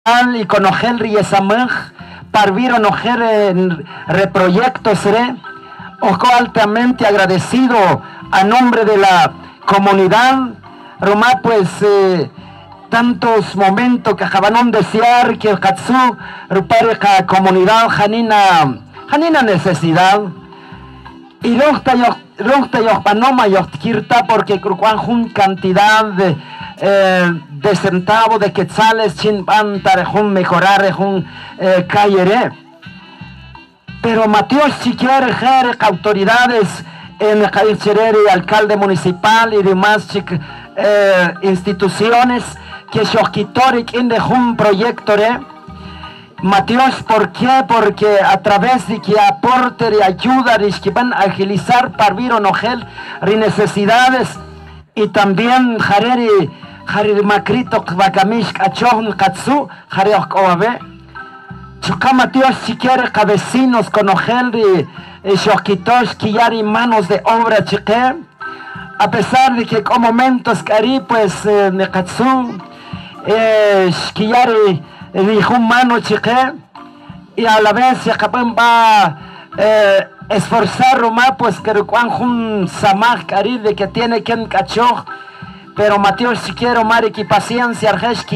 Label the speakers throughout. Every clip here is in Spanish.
Speaker 1: y conocer Riesamaj, Parviro Nojer en reproyectos, ojo altamente agradecido a nombre de la comunidad, Roma, pues tantos momentos que acaban de desear que el Katsu, Rupareja comunidad, Janina necesidad, y Rohta yo Panoma yo Kirta, porque Crucuanjun cantidad de centavos de quetzales, Chinpan, Tarejun, mejorar, Cayere. Pero Mateos si quiere autoridades en el Cherere, alcalde municipal y demás instituciones que Shokitoric en un proyecto Mateos, ¿por qué? Porque a través de que aporte y ayuda que van a agilizar Parviro Nogel necesidades y también Hareri Makrito Bakamish Kachon Katsu Hareok Oabe Mateos si quiere vecinos con Nogel y Shokitos Kiyari manos de obra chique, a pesar de que con momentos que pues Nekatsu Kiyari dijo mano chique, y a la vez se va esforzar más pues que Juan Samaj Cari de que tiene quien cachó, pero Mateos si quiero mari que paciencia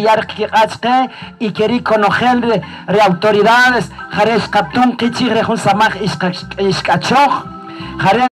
Speaker 1: y querí conocer autoridades Jaresh Kaptun Kichi Rejun Samaj Iskachoj